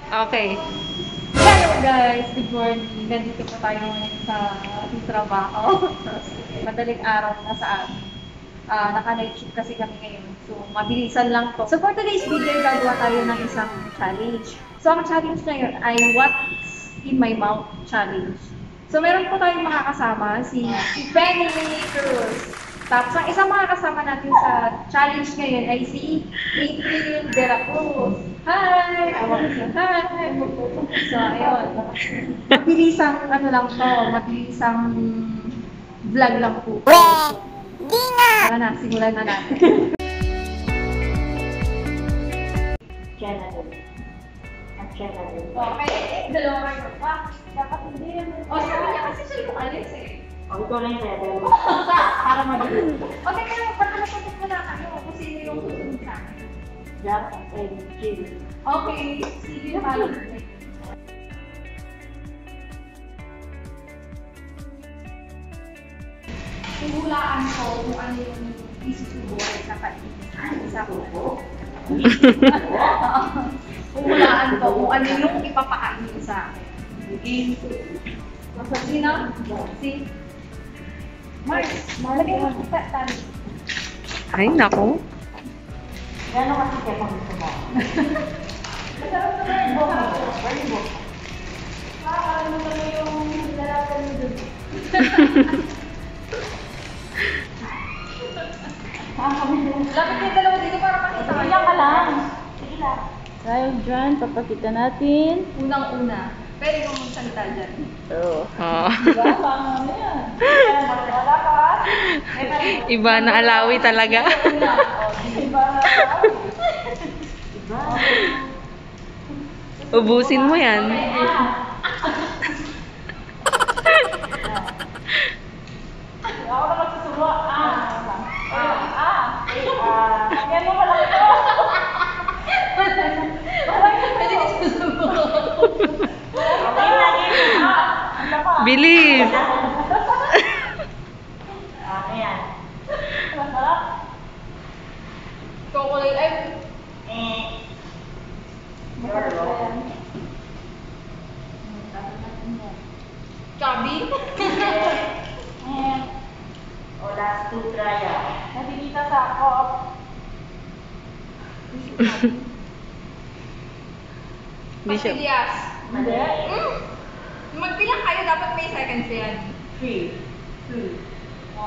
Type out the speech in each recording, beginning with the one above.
Okay. Hello guys! Good morning! Nandito po tayo ngayon sa ating trabaho. Madaling araw na sa amin. Naka-night shift kasi kami ngayon. So, mabilisan lang to. So, for today's video, gagawa tayo ng isang challenge. So, ang challenge na yun ay What's in my mouth challenge. So, meron po tayong makakasama si Penny Cruz. Tapos, ang isang makakasama natin sa challenge ngayon ay si April De La Cruz. Hi! Hi! So, ayun. Mabilisang, mabilisang vlog lang po. Tara na, simulan na natin. Okay, dalawa kayo pa. Dapat hindi yan. Sabi niya kasi siya yung Alex eh. Ito lang yung level. Para mabilis. Okay, kaya pagkakasagot mo na kayo kung sino yung susunod sa akin. Jack and Jill. Okay, sige na pala. Huhulaan ko kung ano yung isusubukan sa kaibigan. Isa ko. Huhulaan ko kung ano yung ipapakain sa akin. Sino? Si Mars. Lagay mo sa tali. Ay, naku. Gano'n kasi kaya pang gusto mo? Masarap na rin. Very good. Nakakalimutan mo yung dalagan mo dun. Lapit yung dalawa dito para makita kayo. Iyak ka lang. Sige lang. Dahil dyan, papakita natin. Unang-una, pwede kong magsalita dyan. Oh. Oh. Diba? Paano ano yan? Wala ka? Iba na alawi talaga. Diba? Diba? Ubusin mo yan. Ako na magsusubo. Yan mo pala ito. Pwede ka susubo. Okay na, game na. Bilis. Ayan. Masarap. Chocolate, ay, Masarap ba yan? chubby. O, last two try ah. Nakikita sa ako. Hindi siya. Pastillas. Hindi. Magbilang kayo, dapat may seconds yan. 3, 2, 1.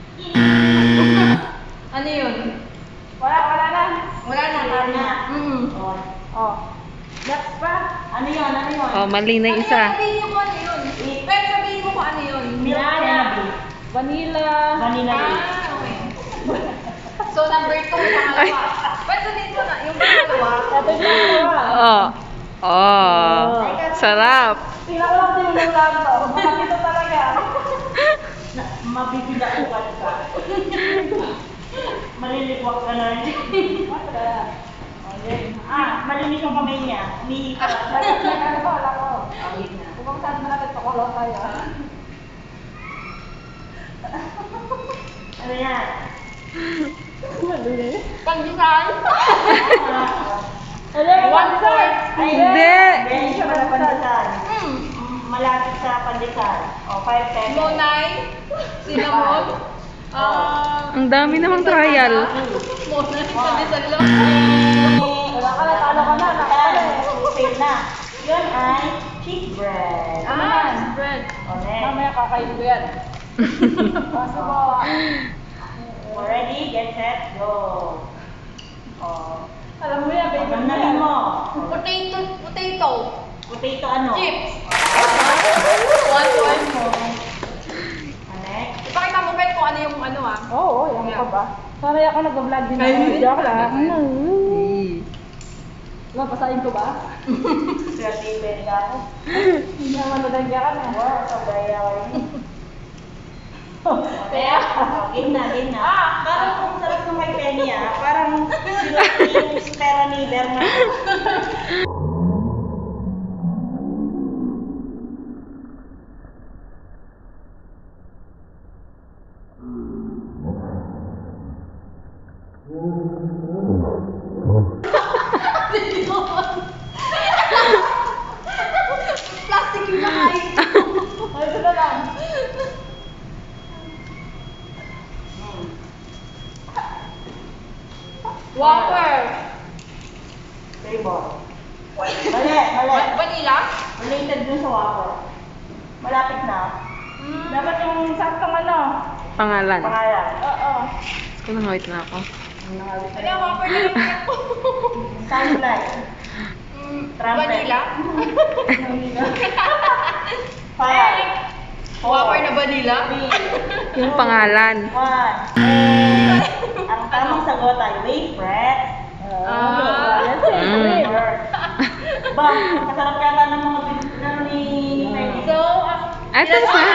Ano yun? Wala na. Wala na. Wala na. Mm-hmm. Oh. Next pa. Ano yun? Ano yun? Oh, mali na yung isa. Sabihin mo kung ano yun. Pero sabihin mo kung ano yun. Milk candy. Vanilla. Vanilla Ah, cake. okay. So, number 2, pangalawa. Pwede dito na, yung pangalawa. Ito yung dalawa. Oh. Oh. Sarap. Tingnan ko lang tinululan to. Makakita talaga. Mabibila ko ka. Malilikwak ka na rin. Malinis yung kamay niya. Umihi ka. Ano ko, alam ko. Awit na. Kung saan mo natin pakulong tayo. Ano yan? Panggisal. One third. Hindi. Hindi siya pala pandesal. Malapit sa pandesal. O, 5 pesos. Monay. Cinnamon. Ang dami namang trial. Monay. Pandesal lang. Wala ka na, talo ka na. Nakakala eh. Fail na. Yun ay cheese bread. Bread. O, next. Mamaya kakain ko yan. Kaso mo. Ready, get set, go. O, Alam mo yan, baby. pagnamin mo. Potato. Potato ano? Chips. One mo. O, next. Ipakita mo, Ben, kung ano yung ano ah. Oo, yan ka ba? Sanay ako nag-vlog din ako. Joke lang. Diba, pasahin ko ba? Swerte pwede ka ako. Hindi naman nadagya ka na. Wow, sabaya ko yun. Kaya? Game na, game na. Parang kung sarap ng may penny ah. Parang sinulti yung pera ni Bernard. Whopper. Flavor. Mali. Vanilla? Related dun sa Whopper. Malapit na. Dapat yung saktong ano. Pangalan. Pangalan. Oo. Kung wait na ako. Ano yung Whopper na naman ako? Sound like. Trumpet. Vanilla? Five. Whopper na vanilla? Yung pangalan. One. Ang tamang sagot ay wafret. Ba, kasarap yata ng mga ni Penny. So, Ay, tapos na.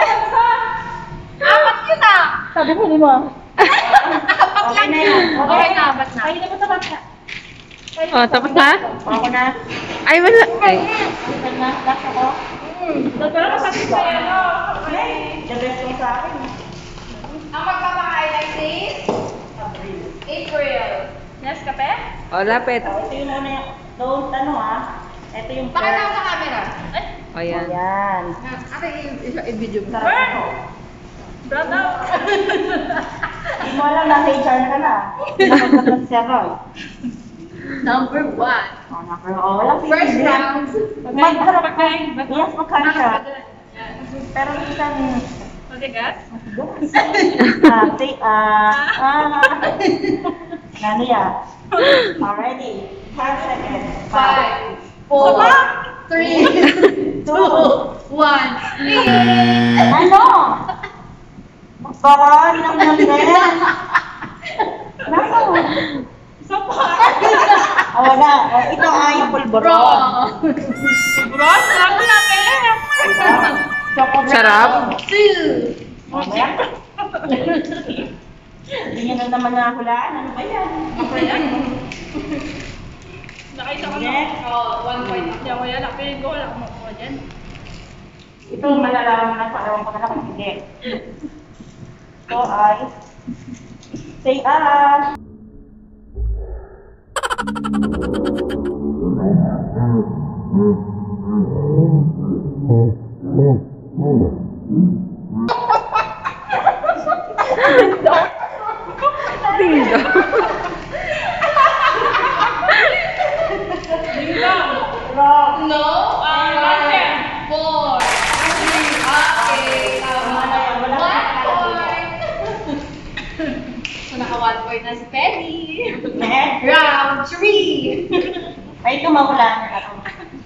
apat yun ah! Sabi ko ni mo. Okay na yan. Okay na, apat na. Ay, naman tapos na. Oh, tapos na? Okay na. Ay, wala. Ay. Okay na. Last ako. Dagdagan ka kasi sa ano. Okay. The best yung sa akin. Ang magpapakain si April. Yes, kape? Oh, lapit. Ito yung muna yung, don't ano ito yung Pakita ko sa camera. Ay, O, yan. Ayan. ate, i-video mo. Sarap ito. Brother. Hindi mo alam, nasa HR na ka na. Pinapagkat si Roy. Number 1. Walang First pipili. round. Magharap ka. Yes, magkano siya. Pero isang... Matigas? Ano yan? Already. 5 seconds. 5, 4, 3, 2, 1. Ano? Magbaran ng nandiyan. Nako. Isa pa. Wala. Ito ay pulburon. Bro, sarap natin. Sarap. 2. Mamaya. Hindi nyo na naman nahulaan. Ano ba yan? Nakita ko na. Next. 1 point. Hindi ako yan. Napiling ko. Wala akong makuha dyan. Ito malalaman mo na sa ewan ko na lang kung hindi. Ito ay say Ding dong. wrong. No. 4, 3. Okay. Tama. Wala 1 point. So, naka 1 point na si Penny. Next. Round 3. Ay, ito mahulaan na ako.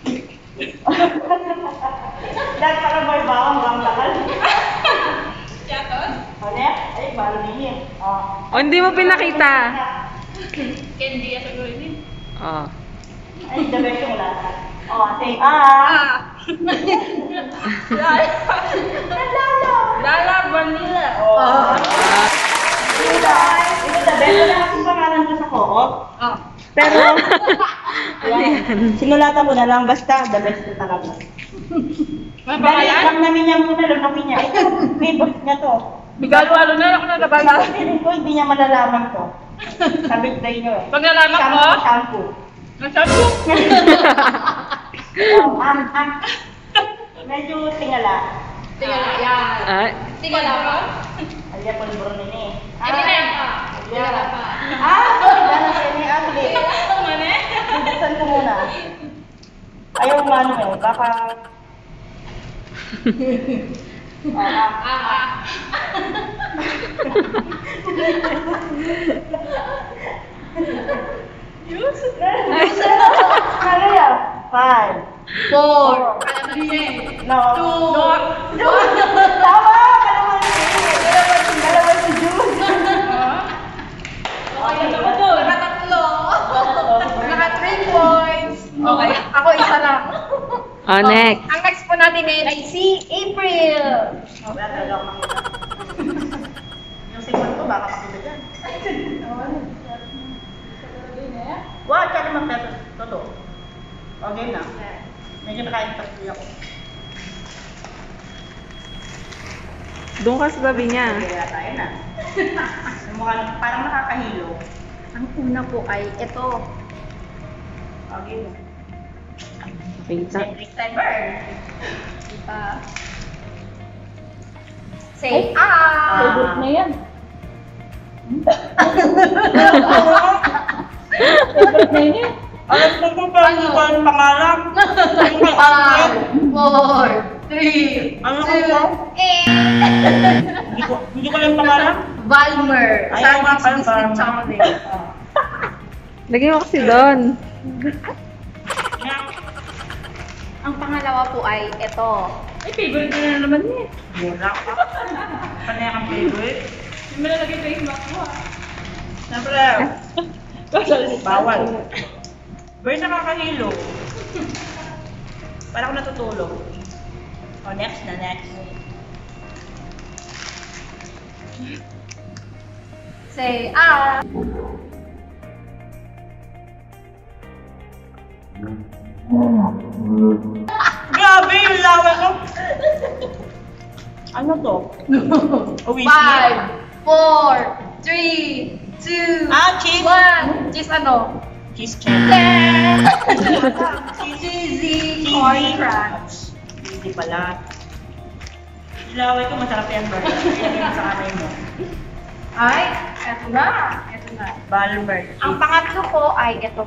Dahil para may bawang bang lakal. Yatos? Next. Ay, balo ninyo. O, hindi mo pinakita. Candy at siguro yun. Oh. Ay, the best yung lasa. Say Lala, vanilla. Ito the best. Wala kasing pangalan ko sa co-op. Pero, sinulatan ko na lang, basta the best ko talaga. May Dali, pangalan? lang namin niya muna, lunakin niya. Ito, favorite niya to. Bigalo-alo na ako nagabala. Feeling ko, hindi niya malalaman to. Sabi ko sa inyo eh. Pag nalaman ko, Shampoo. nasabi ko. Medyo tingala. Tingala. Yan. Ay. Tingala pa? Alya pulburo nini. Hindi na yan pa. Tingala pa. Dahil siya ni Ashley. Mane? Bubuksan ko muna. Ayaw mano eh, baka... Ano yan? 5. 4. Kalamansi. No. 2. Tama! Kalamansi juice. Okay, ako po. Nakatatlo. Naka 3 points. Okay. Ako isa lang. Oh, next. Ang next po natin ngayon ay si April. Wala talaga ako makita. Yung sigon ko, baka makita dyan. Wow, tsaka naman pesos. Totoo. Okay na. Medyo nakain-pasli ako. Doon ka sa tabi niya. Kaya tayo na. Mukhang parang nakakahilo. Ang una po ay ito. Okay na. Kita. Next time, burn. Say Favorite na yan. Alam ko kung paano ko ang pangalan. 5, 4, 3, Ano ko 2, ba? 8. Hindi ko lang pangalan. Valmer. Ay, Sandwich parang biscuit Valmer. chocolate. Lagyan mo kasi doon. Ang pangalawa po ay ito. Ay, favorite na naman niya. Wala ka. Panay kang favorite. Yung malalagay face mask mo ah. Siyempre, bawal. Pero nakakahilo. Para ako natutulog. Oh, next na, next. Say, Grabe yung laway ko. Ano to? Uwi 5, 4, 3, 2, Cheese. 1. Cheese ano? Cheese cheese. Cheesy corn crunch. Hindi pala. Yung laway ko masarap yan, bro. Ilagay mo sa kanay mo. Ay, eto na. Eto na. Balmer. Ang pangatlo po ay ito.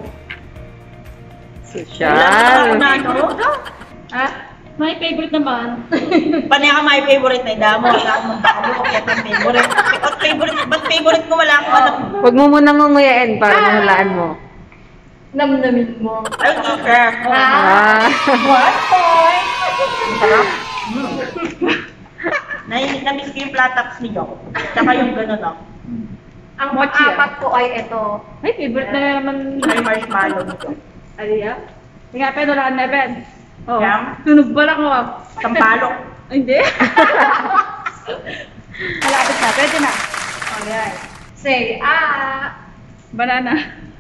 Social. Ha? My favorite naman. Panay ka my favorite na idamo. Wala akong magkakabuo. Kaya itong favorite. Ba't favorite ko wala akong alam? Huwag mo munang nguyain para mahulaan mo. Namnamin mo. Ay, teacher. Ah. 1 point. Sarap. Na-miss ko yung plataps ni Jock. Tsaka yung gano'n, no? Ang pang-apat po ay ito. Ay, favorite na naman. May marshmallow nito. Aliya? Nga, pero wala ka na, Ben. Oh. Yum. Tunog ba lang ako? Sampalok. Hindi. Malapit na. Pwede na. Alright. Say, Banana.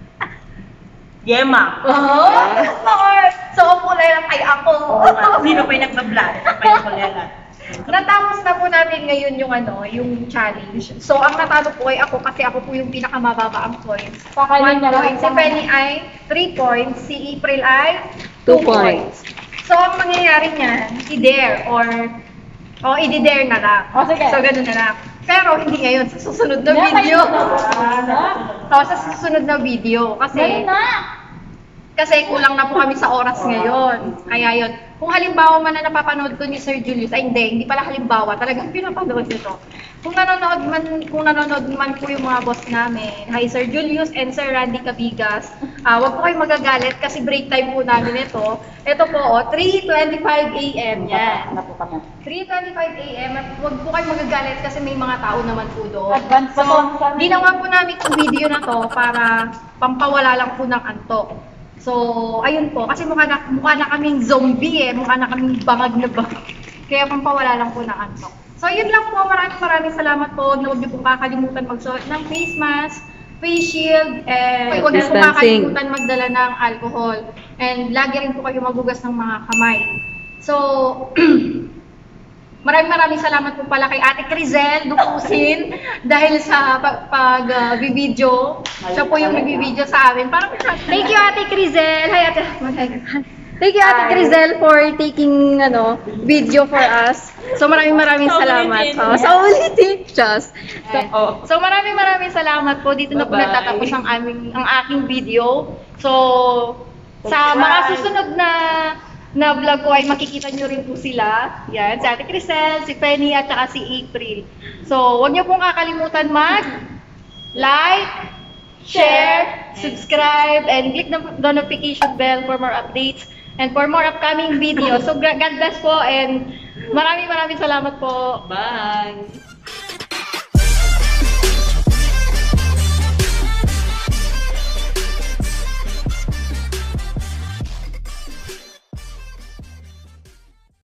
Yema. Oh, Lord! So, ang kulay lang ay ako. Sino pa yung nagbablog? Sino pa yung kulela? Natapos na po namin ngayon yung challenge. So, ang natalo po ay ako kasi ako po yung pinakamababa ang points. 1 Kakainin niya point. lahat Si ng- Penny ay 3 points. Si April ay 2 2 points. So, ang mangyayari niyan, i-dare or i-dare na lang. O, sige. So, ganun na lang. Pero hindi ngayon, sa susunod na Hindi, video. Ano? Sa susunod na video. Kasi, Ganun na. kasi kulang na po kami sa oras ngayon. Kaya yun. Kung halimbawa man na napapanood ko ni Sir Julius, ay hindi pala halimbawa, talagang pinapanood nito. Kung nanonood man po yung mga boss namin, hi Sir Julius and Sir Randy Cabigas, wag po kayong magagalit kasi break time po namin ito. Ito po, 3:25 AM yan. 3:25 AM at wag po kayong magagalit kasi may mga tao naman po doon. Advance So, pa po. ginawa po namin yung video na to para pampawala lang po ng antok. So, ayun po, kasi mukha na kaming zombie mukha na kaming bangag na bangag. Kaya pampawala lang po ng antok. So, yun lang po, maraming salamat po. Huwag niyo pong kakalimutan magsuot ng face mask, face shield, and huwag niyo pong Distancing. kakalimutan magdala ng alcohol. And lagi rin po kayo magugas ng mga kamay. So, maraming salamat po pala kay Ate Crizel Dukusin dahil sa pag-video. Siya po yung nag-video sa amin. Parang, thank you Ate Crizel. Hi Ate. Thank you Ate Crizel for taking video for us. So maraming salamat. Sa ulitin. Just. So maraming salamat po. Dito na po Bye-bye. nagtatapos ang aking video. So sa mga susunod na vlog ko ay makikita nyo rin po sila. Yan, si Ate Crisel, si Penny, at saka si April. So, huwag nyo pong kakalimutan like, share, subscribe, and click the notification bell for more updates and for more upcoming videos. So, God bless po and maraming salamat po. Bye!